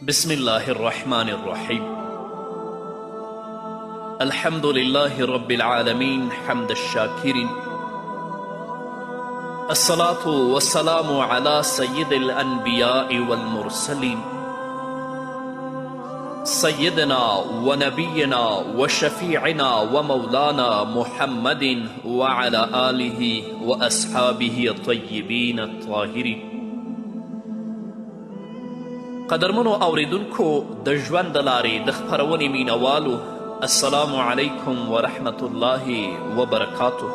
بسم الله الرحمن الرحيم. الحمد لله رب العالمين حمد الشاكرين، الصلاة والسلام على سيد الأنبياء والمرسلين سيدنا ونبينا وشفيعنا ومولانا محمد وعلى آله وأصحابه الطيبين الطاهرين. قدرمنو اوریدونکو د ژوند د لارې د خپرونې مینوالو، السلام علیکم ورحمت الله وبرکاتو.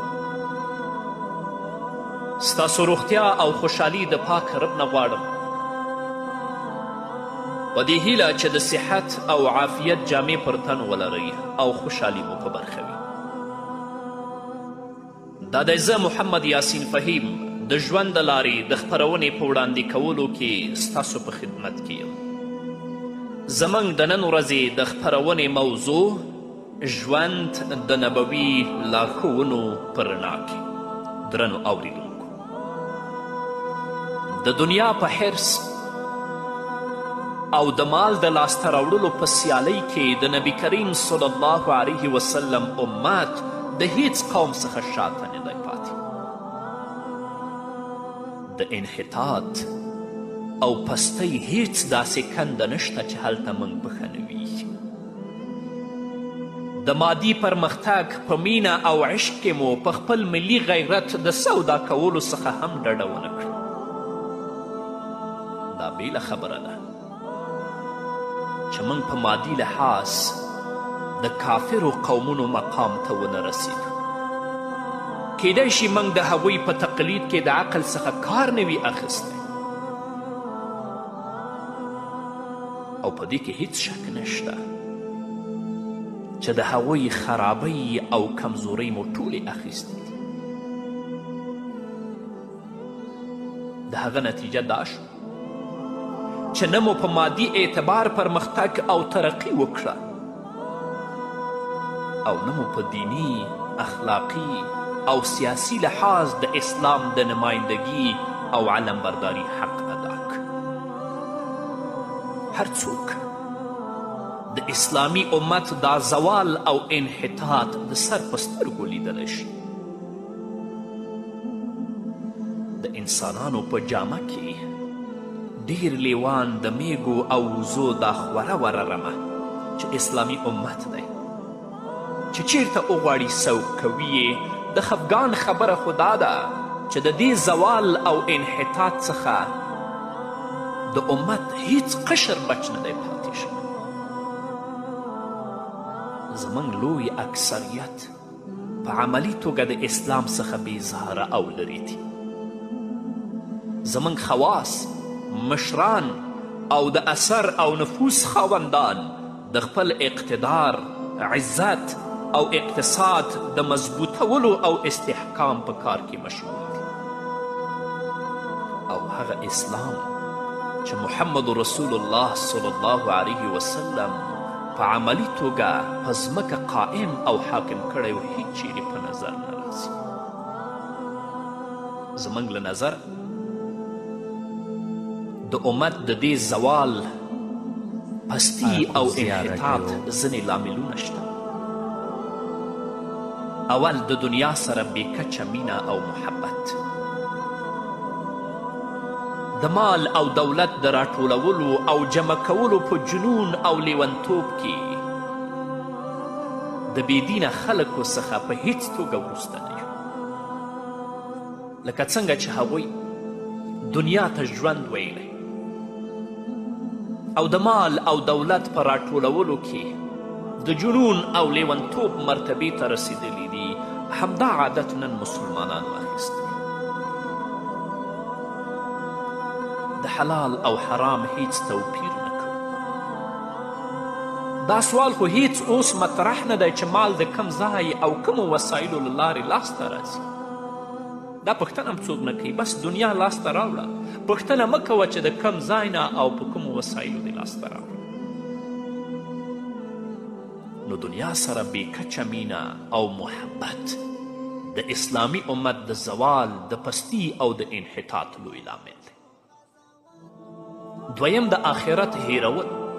ستاسو روغتیا او خوشحالي د پاک رب نه غواړم، په دې هیله چې د صحت او عافیت جامې پر تن ولرئ او خوشحالي مو په برخه وي. دا دی زه محمد یاسین فهیم د ژوند د لارې د خپرونې په وړاندې کولو کې ستاسو په خدمت کې یم. زموږ د نن ورځې د خپرونې موضوع ژوند د نبوي لارښوونو په رڼا کې. درنو اوریدونکو، د دنیا په حرص او د مال د لاسته راوړلو په سیالۍ کې د نبي کریم صلی الله علیه وسلم امت د هیڅ قوم څخه شاته نه دی پاتې. د انحطاط او پستۍ هیڅ داسې کنده نشته چې هلته موږ پښه نه وي. د مادي پرمختګ په مینه او عشق کې مو په خپل ملي غیرت د سودا کولو څخه هم ډډه ونه کړه. دا بیله خبره ده چې موږ په مادي لحاظ د کافرو قومونو مقام ته ونه رسیدو. کیدای شي موږ د هغوی په تقلید کې د عقل څخه کار نه وي اخیستی، او په دې کې هیڅ شک نشته چې د هغوی خرابۍ او کمزورۍ مو ټولې اخیستې دي. د هغه نتیجه دا شو چې نه مو په مادي اعتبار پرمختګ او ترقي وکړه، او نه مو په دینی، اخلاقی او سیاسی لحاظ د اسلام د نمایندگی او علمبرداری حق ادا کړ. هر څوک د اسلامی امت دا زوال او انحطاط د سر په سترګو لیدلی شي. د انسانانو په جامه کې ډیر لیوان د میږو او وزو دا خوره وره رمه چې اسلامی امت دی، چې چیرته وغواړي سوق کوي یې. د خفګان خبره خو دا ده چې د دې زوال او انحطاط څخه د امت هیڅ قشر بچ نه دی پاتې شوی. زموږ لوی اکثریت په عملي توګه د اسلام څخه بیزاره او لرې دي. زموږ خواص، مشران او د اثر او نفوس خاوندان د خپل اقتدار، عزت او اقتصاد د مضبوطولو او استحکام په کار کې مشغول دي. او هغه اسلام چې محمد رسول الله صلی الله علیه وسلم په عملي توګه په ځمکه قائم او حاکم کړی و هیڅ چیرې په نظر نه راځي. زموږ له نظر د امت د دې زوال، پستی او انحطاط ځینې لاملونه شته. اول، د دنیا سره بېکچه مینه او محبت. د مال او دولت د راټولولو او جمع کولو په جنون او لیونتوب کې د بېدینه خلکو څخه په هیڅ توګه وروسته نه یو. لکه څنګه چې هغوی دنیا ته ژوند ویلی او د مال او دولت په راټولولو کې د جنون او لیونتوب مرتبې ته رسیدلی دي، همدا عادت نن مسلمانانو اخیستی. د حلال او حرام هیڅ توپیر نه کوو. دا سوال خو هیڅ اوس مطرح نه دی چې مال د کم ځای او کومو وسایلو له لارې لاسته راځي. دا پوښتنه هم څوک نه کوي، بس دنیا لاسته راوړه. پوښتنه مه کوه چې د کم ځای نه او په کومو وسایلو دې لاسته راوړه. نو دنیا سره بېکچه مینه او محبت د اسلامی امت د زوال، د پستی او د انحطاط لوی لامل دی. دویم، د آخرت هیرول.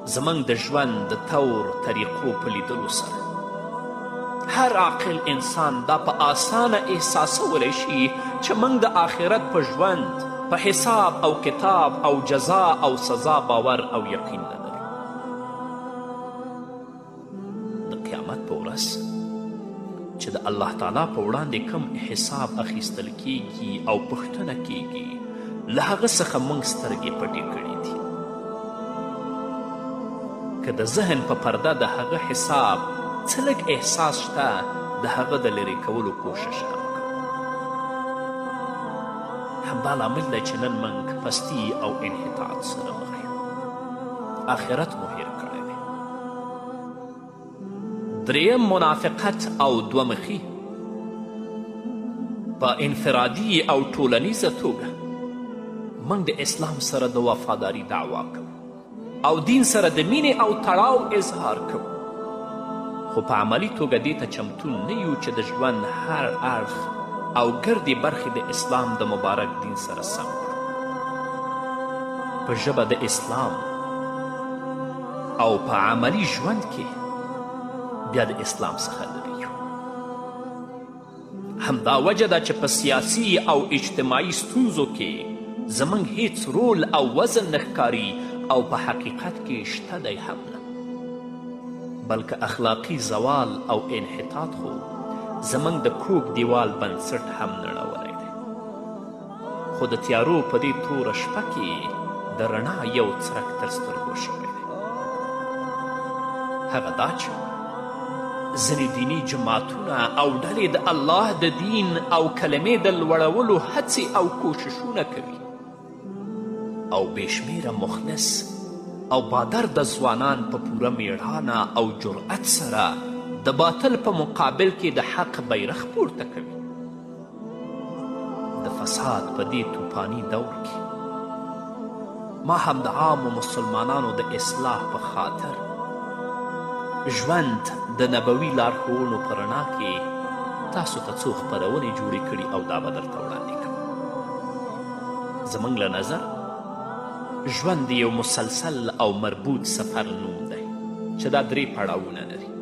زموږ د ژوند د طور طریقو په لیدلو سره هر عاقل انسان دا په آسانه احساسولی شي چې موږ د آخرت په ژوند په حساب او کتاب او جزا او سزا باور او یقین نه لرو. د قیامت په ورځ چې د الله تعالی په وړاندې کوم حساب اخیستل کیږي او پوښتنه کیږي له هغه څخه موږ سترګې پټې کړي دي. که د ذهن په پرده د هغه حساب څه لږ احساس شته د هغه د لرې کولو کوشش هم کوو. همدا لامل دی چې نن موږ پستي او انحطاط سره مخ یو. آخرت مو هیر کړی دی. دریم منافقت او دومخي په انفرادي او ټولنیزه توګه موږ د اسلام سره د وفاداري دعوا کوو او دین سره د مینې او تړاو اظهار کوو، خو په عملي توګه دې ته چمتون نه یو چې د ژوند هر اړخ او ګردې برخې د اسلام د مبارک دین سره سم کړو. په ژبه د اسلام او په عملي ژوند کې بیا د اسلام څخه لرې یو. همدا وجه ده چې په سیاسي او اجتماعي ستونزو کې زموږ هیڅ رول او وزن نه ښکاري او په حقیقت کې شته دی هم نه، بلکې اخلاقی زوال او انحطاط خو زموږ د کوږ دیوال بنسټ هم نړولی دی. خو د تیارو په دې توره شپه کې د رڼا یو څرک تر سترګو شوی دی. هغه دا چې ځینې دیني جماعتونه او ډلې د الله د دین او کلمې د لوړولو هڅې او کوششونه کوي او بېشمېره مخلص او بادرده ځوانان په پوره میړانه او جرأت سره د باطل په مقابل کې د حق بیرغ پورته کوي. د فساد په دې توپاني دور کې ما هم د عامو مسلمانانو د اصلاح په خاطر ژوند د نبوي لارښوونو په رڼا کې تاسو ته څو خپرونې جوړې کړي او دا به درته وړاندې کوم. زموږ له نظر ژوند یو مسلسل او مربوط سفر نوم دی چې دا 3 پړاوونه لري.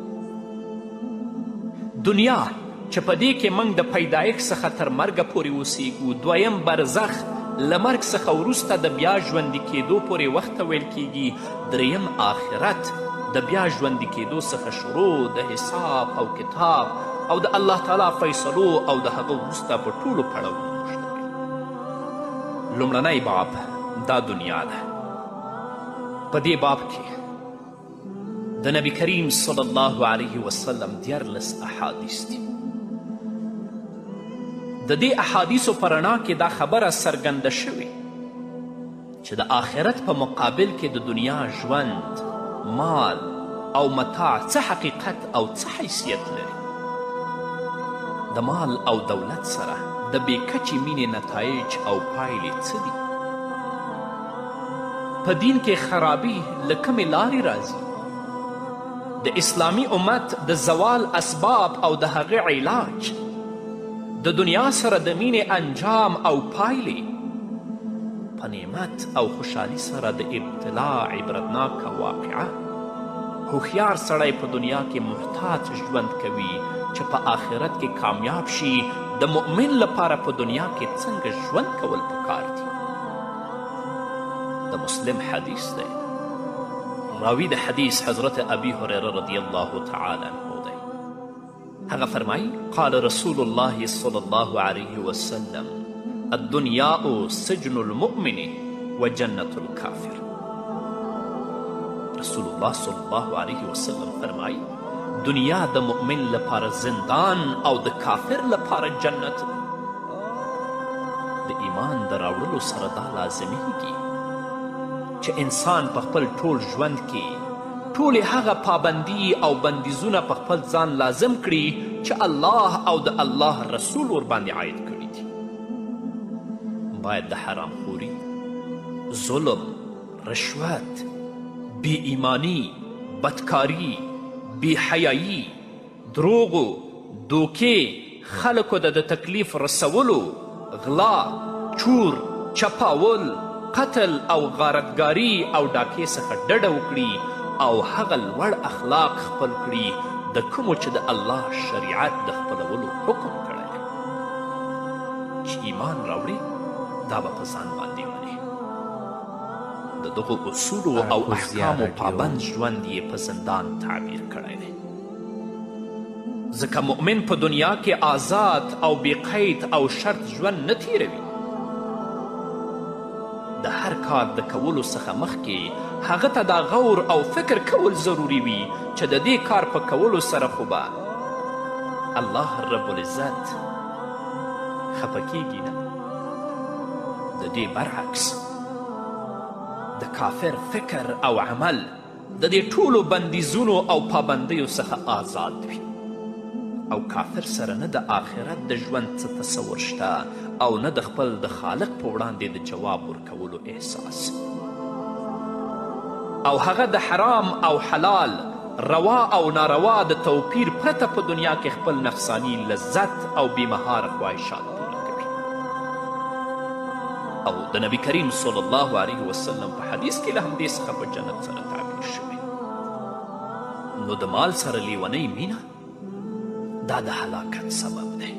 دنیا چې په دې کې موږ د پیدایښت څخه تر مرګه پورې اوسیږو، دویم برزخ له مرګ څخه وروسته د بیا ژوندي کېدو پورې وخت ته ویل کیږي، دریم آخرت د بیا ژوندي کېدو څخه شروع د حساب او کتاب او د الله تعالی فیصلو او د هغه وروسته په ټولو پړاوونو موږ ته کوي. لومړنی باب دا دنیا ده. په دې باب کې د نبی کریم صلی الله علیه وسلم 14 احادیث دي. د دې احادیثو په رڼا کې دا خبره څرګنده شوې چې د آخرت په مقابل کې د دنیا ژوند، مال او متاع څه حقیقت او څه حیثیت لري. د مال او دولت سره د بې کچې مینې نتایج او پایلې څه دي؟ په دین کې خرابي له کومې لارې راځي؟ د اسلامي امت د زوال اسباب او د هغې علاج، د دنیا سره د مینې انجام او پایلې، په نعمت او خوشحالي سره د ابتلا عبرتناکه واقعه. هوښیار سړی په دنیا کې محتاط ژوند کوي چې په آخرت کې کامیاب شي. د مؤمن لپاره په دنیا کې څنګه ژوند کول پکار دي؟ د مسلم حدیث دی. راوی د حدیث حضرت ابی هریره رضی الله تعالی عنه دی. هغه فرمایي قال رسول الله صلی الله علیه وسلم الدنیاء سجن المؤمن وجنة الکافر. رسول الله صلی الله علیه وسلم فرمایي دنیا د مؤمن لپاره زندان او د کافر لپاره جنت دی. د ایمان د راوړلو سره دا لازمیږي چې انسان په خپل ټول ژوند کې ټولې هغه پابندي او بندیزونه په خپل ځان لازم کړي چې الله او د الله رسول ورباندې عاید کړي دي. باید د حرام خوري، ظلم، رشوت، بی ایمانی، بدکاری، بی حیایی، دروغو، دوکې، خلکو د تکلیف رسولو، غلا، چور، چپاول، قتل او غارتګاري او ډاکې څخه ډډه وکړي او هغه لوړ اخلاق خپل کړي د کومو چې د الله شریعت د خپلولو حکم کړی دی. چې ایمان راوړي دا به په ځان باندې مني. د دغو اصولو او احکامو پابند ژوند یې په زندان تعبیر کړی دی. ځکه مؤمن په دنیا کې آزاد او بې قید او شرط ژوند نه تیروي. د هر کار د کولو څخه مخکې هغه ته دا غور او فکر کول ضروري وي چې د دې کار په کولو سره خو به الله رب العزت خفه کیږي نه. د دې برعکس د کافر فکر او عمل د دې ټولو بندیزونو او پابندیو څخه آزاد وي او کافر سره نه د آخرت د ژوند څه تصور شته او نه د خپل د خالق په وړاندې د جواب ورکولو احساس. او هغه د حرام او حلال، روا او ناروا د توپیر پرته په دنیا کې خپل نفسانی لذت او بیمهاره خواهشات پوره کوي. او د نبی کریم صلی الله علیه وسلم په حدیث کې له همدې څخه په جنت سره تعبیر شوی. نو د مال سره لیونۍ مینه دا د هلاکت سبب دی.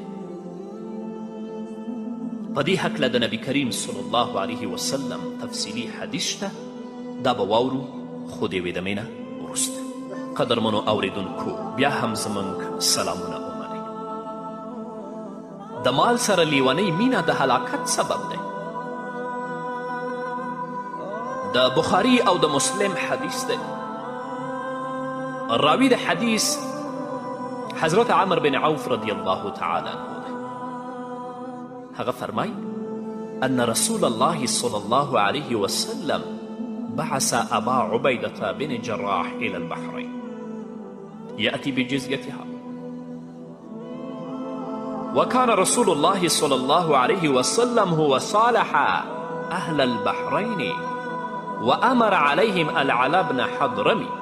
په دې هکله د نبی کریم صلی الله علیه وسلم تفصیلي حدیث شته، دا به واورو خو د یوې دمې نه وروسته. قدرمنو اوریدونکو بیا هم زموږ سلامونه ومنئ. د مال سره لیونۍ مینه د هلاکت سبب دی. د بخاري او د مسلم حدیث دی. راوی د حدیث حضرت عمر بن عوف رضی الله تعالی عنه دی. هغه فرمای ان رسول الله صلی الله علیه وسلم بعث ابا عبیدة بن جراح الى البحرين يأتي بجزيتها، وكان رسول الله صلى الله عليه وسلم هو صالح أهل البحرين وأمر عليهم العلاء بن حضرمي،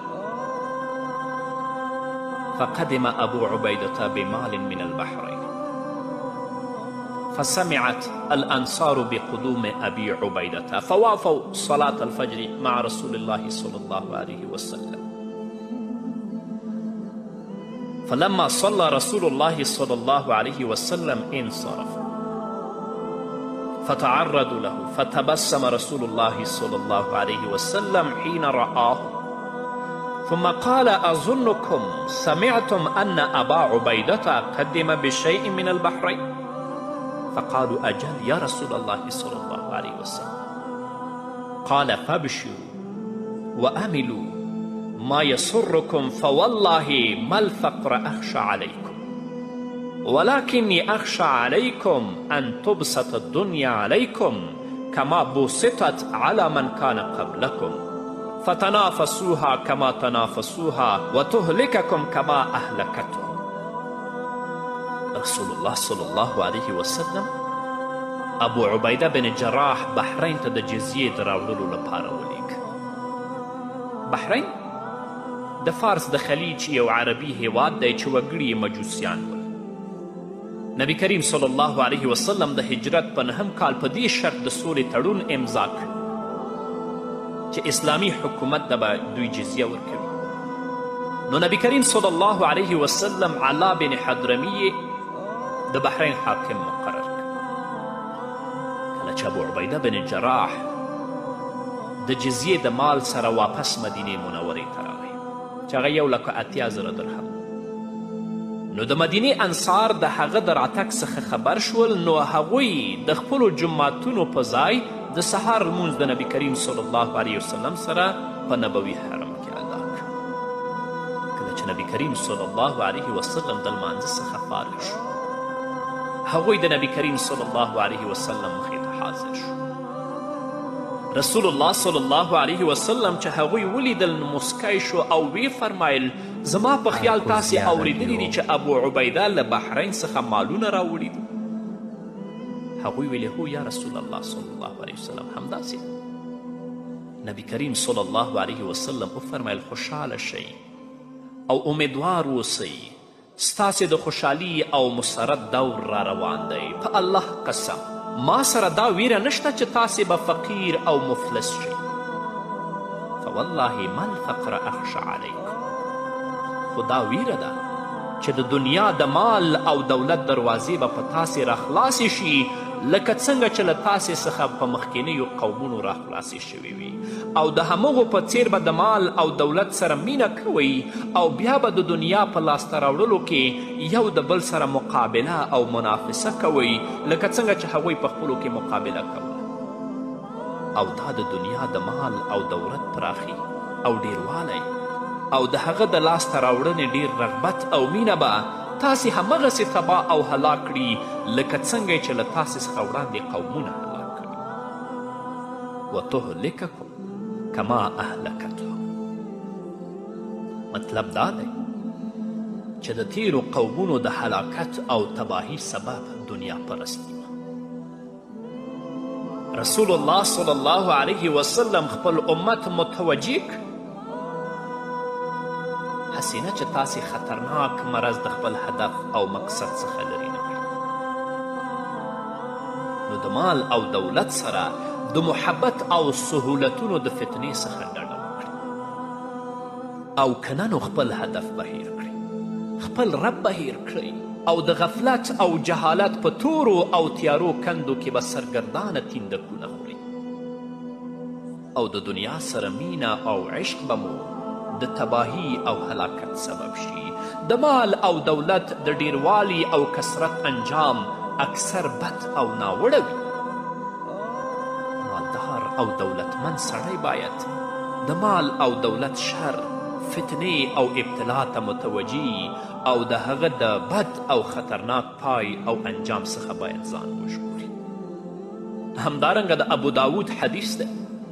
فقدم أبو عبيدة بمال من البحرين، فسمعت الأنصار بقدوم أبي عبيدة فوافوا صلاة الفجر مع رسول الله صلى الله عليه وسلم، فلما صلى رسول الله صلى الله عليه وسلم انصرف، فتعرضوا له فتبسم رسول الله صلى الله عليه وسلم حين رآه، ثم قال أظنكم سمعتم أن أبا عبيدة قدم بشيء من البحرين، فقالوا أجل يا رسول الله صلى الله عليه وسلم، قال فابشروا وأملوا ما يسركم، فوالله ما الفقر أخشى عليكم، ولكني أخشى عليكم أن تبسط الدنيا عليكم كما بسطت على من كان قبلكم، فتنافسوها كما تنافسوها وتهلككم كما أهلكتهم. رسول الله صلی الله علیه وسلم ابو عبیده بن جراح بحرین ته د جزیې د راوړلو لپاره ولیږه. بحرین د فارس د خلیج یو عربي هیواد دی چې وګړي یې مجوسیان ول. نبی کریم صلی الله علیه وسلم د هجرت په 9 کال په دې شرط د سولې تړون امضا کړ چې اسلامي حکومت ته به دوی جزیه ورکوي. نو نبی کریم صلی الله علیه وسلم علا بن حضرمي د بحرین حاکم مقرر کړ. کله چې ابو عبیده بن جراح د جزیې د مال سره واپس مدینې منورې ته راغی چې هغه 1,80,000 درهم. نو د مدینې انصار د هغه د راتګ څخه خبر شول، نو هغوی د خپلو جماعتونو په ځای د سهار لمونځ د نبی کریم صلی الله علیه وسلم سره په نبوي حرم کې ادا کړ. کله چې نبی کریم صلی الله علیه وسلم د لمانځه څخه فارغ شو، هغوی د نبی کریم صلی الله علیه وسلم مخې ته حاضر شو. رسول الله صلی الله علیه وسلم چې هغوی ولیدل نو مسکی شو او وی فرمایل زما په خیال تاسې اوریدلی دي چې ابو عبیده له بحرین څخه مالونه راوړي دي. هغوی ویلې هو یا رسول الله صلی الله علیه وسلم همداسې. نبی کریم صلی الله علیه وسلم وفرمایل خوشحاله شئ او امیدوار اوسئ، ستاسې د خوشحالي او مسرت دور را روان دی. په الله قسم ما سره دا ویره نشته چې تاسې به فقیر او مفلس شئ. فوالله ما الفقر اخشى علیکم. خو دا ویره ده چې د دنیا د مال او دولت دروازې به په تاسې راخلاصې شي لکه څنګه چې له تاسې څخه په مخکینیو قومونو راخلاصې شوي وي، او د همغو په څیر به د مال او دولت سره مینه کوئ او بیا به د دنیا په لاسته راوړلو کې یو د بل سره مقابله او منافسه کوئ لکه څنګه چې هغوی په خپلو کې مقابله کوله. او دا د دنیا د مال او دولت پراخي او ډیروالی او د هغه د لاسته راوړنې ډیر رغبت او مینه به تاسې همغسې تباه او هلاک کړي لکه څنګه چې له تاسې څخه وړاندې قومونه هلاک کړي. وتهلککم کما اهلکتهم. مطلب دا دی چې د تیرو قومونو د هلاکت او تباهی سبب دنیا پرستی وه. رسول الله صلی الله علیه وسلم خپل امت متوجه کړ هسې نه چې تاسې خطرناک مرض د خپل هدف او مقصد څخه لرې نه کړي. نو د مال او دولت سره د محبت او سهولتونو د فتنې څخه ډډه وکړي، او که نه نو خپل هدف به هیر کړي، خپل رب به هیر کړئ، او د غفلت او جهالت په تورو او تیارو کندو کې به سرګردانه تیندکونه خوري، او د دنیا سره مینه او عشق به مو د تباهی او هلاکت سبب شي. د مال او دولت د ډیروالي او کثرت انجام اکثر بد او ناوړه وي. مالدار او دولتمند سړی باید د مال او دولت شر، فتنې او ابتلا ته متوجي او د هغه د بد او خطرناک پای او انجام څخه باید ځان وژغوري. همدارنګه د ابو داود حدیث ده.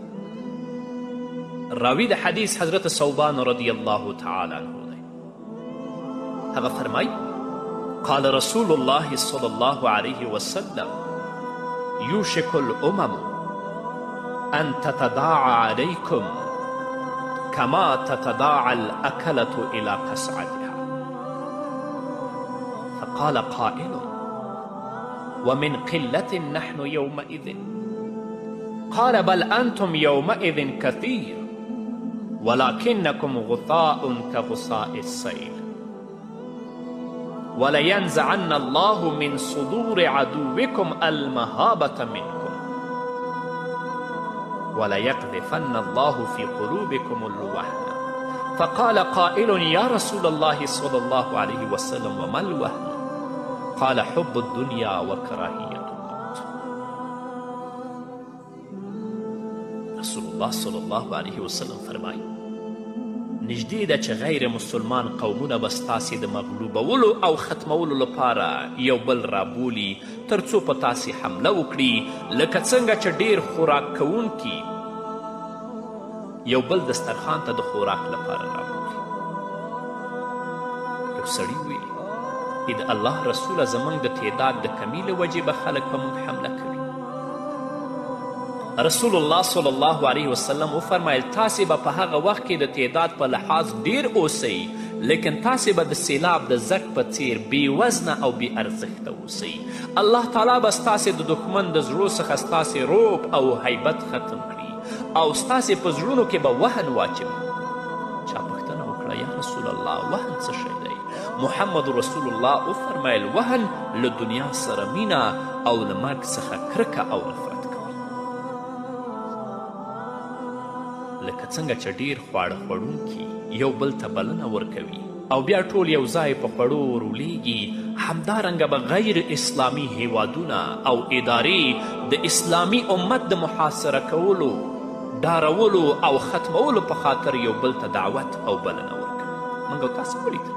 راوی د حدیث حضرت ثوبان رضی الله تعالی عنه دی. هغه فرمای قال رسول الله صلی الله علیه وسلم یوشک الامم ان تتداعى علیکم کما تتداعى الاکلة الى قصعتها. فقال قائل ومن قلة نحن يومئذ قال بل انتم يومئذ كثير ولكنكم غثاء كغثاء السيل ولينزعن الله من صدور عدوكم المهابة منكم وليقذفن الله في قلوبكم الوهن. فقال قائل يا رسول الله صلى الله عليه وسلم وما الوهن؟ قال حب الدنيا وكراهية الموت. رسول الله صلی الله علیه وسلم فرمایي نږدې ده چې غیر مسلمان قومونه به ستاسې د مغلوبولو او ختمولو لپاره یو بل رابولي تر څو په تاسې حمله وکړي لکه څنګه چې ډیر خوراک کوونکي یو بل دسترخوان ته د خوراک لپاره رابولي. یو سړي ویلي د الله رسوله زموږ د تعداد د کمي له وجې به خلک په موږ حمله کوي. رسول الله صلی الله علیه وسلم وفرمایل تاسې به په هغه وخت کې د تعداد په لحاظ ډیر اوسئ لیکن تاسې به د سیلاب د زک په څیر بې وزنه او بې ارزښته اوسئ. الله تعالی به ستاسې د دښمن د زړو څخه ستاسې روب او حیبت ختم کړي او ستاسې په زړونو کې به وهن واچوي. چا پوښتنه وکړه یا رسول الله وهن څه شی دی؟ محمد رسول الله وفرمایل وهن له دنیا سره مینه او له مرګ څخه کرکه او نفرت. لکه څنګه چې ډیر خواړه خوړونکي یو بل ته بلنه ورکوي او بیا ټول یو ځای په خوړو ورولېږي، همدارنګه به غیر اسلامي هیوادونه او ادارې د اسلامي امت د محاصره کولو، ډارولو او ختمولو په خاطر یو بل ته دعوت او بلنه ورکوي. موږ او تاسې ولیدل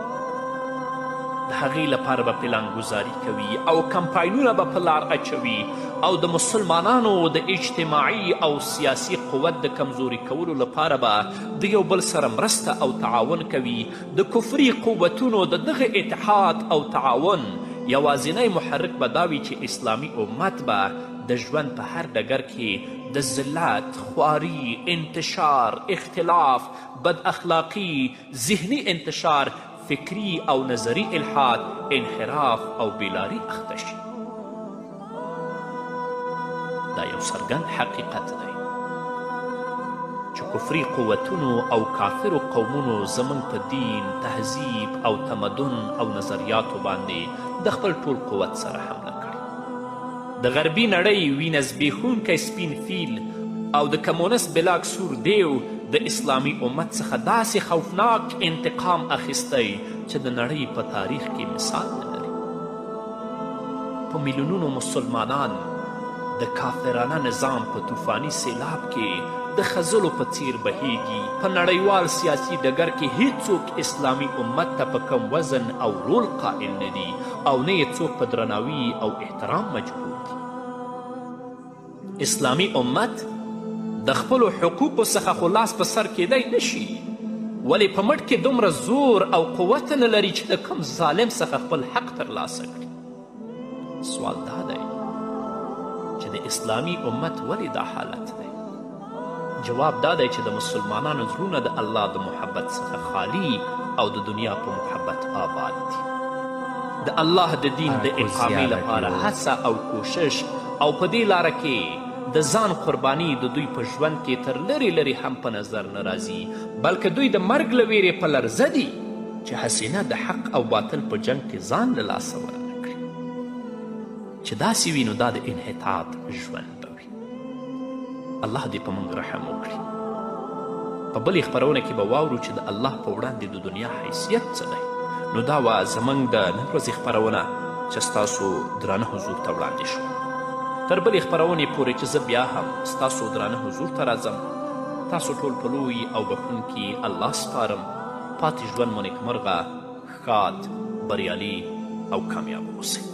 د هغې لپاره به پلانګذاري کوي او کمپاینونه به په لار اچوي او د مسلمانانو د اجتماعي او سیاسي قوت د کمزوري کولو لپاره به د یو بل سره مرسته او تعاون کوي. د کفري قوتونو د دغه اتحاد او تعاون یوازینی محرک به دا وي چې اسلامي امت به د ژوند په هر ډګر کې د ذلت، خواري، انتشار، اختلاف، بد اخلاقي، ذهني انتشار، فکری او نظری الحاد، انحراف او بیلاری اخته شي. دا یو څرګند حقیقت دی. چې کفري قوتونو او کافرو قومونو زموږ په دین، تهذیب او تمدن او نظریاتو باندې د خپل ټول قوت سره حمله کړې. د غربي نړۍ وینه زبېښونکی سپین فیل او د کمونست بلاک سور دیو د اسلامي امت څخه داسې خوفناک انتقام اخیستی چې د نړۍ په تاریخ کې مثال نه لري. په میلیونونو مسلمانان د کافرانه نظام په طوفاني سیلاب کې د خزلو په څیر بهیږي. په نړیوال سیاسي ډګر کې هیڅوک اسلامي امت ته په کم وزن او رول قائل نه دي او نه یې څوک په درناوي او احترام مجبور دي. اسلامي امت د خپلو حقوقو څخه خو لاس په سر کیدی نشي، ولې په مټ کې دومره زور او قوت نه لري چې د کوم ظالم څخه خپل حق ترلاسه کړي. سوال دا دی چې د اسلامي امت ولې دا حالت دی؟ جواب دا دی چې د مسلمانانو زړونه د الله د محبت څخه خالی او د دنیا په محبت آباد دي. د الله د دین د اقامې لپاره هڅه او کوشش او په دې لاره کې د ځان قربانی د دوی په ژوند کې تر لرې لرې هم په نظر نه راځي، بلکې دوی د مرګ له ویرې په لرزه دي چې حسینه د حق او باطل په جنګ کې ځان له لاسه ورنه کړي. چې داسې وي نو دا د انحطاط ژوند به وي. الله دې په موږ رحم وکړي. په بلې خپرونه کې به واورو چې د الله په وړاندې د دنیا حیثیت څه دی. نو دا وه زموږ د نن ورځې خپرونه چې ستاسو درانه حضور ته وړاندې شوه. تر بلې خپرونې پورې چې زه بیا هم ستاسو درانه حضور ته راځم، تاسو ټول په لوی او بخښونکي الله سپارم. پاتې ژوند مو نیکمرغه، ښاد، بریالي او کامیاب اوسئ.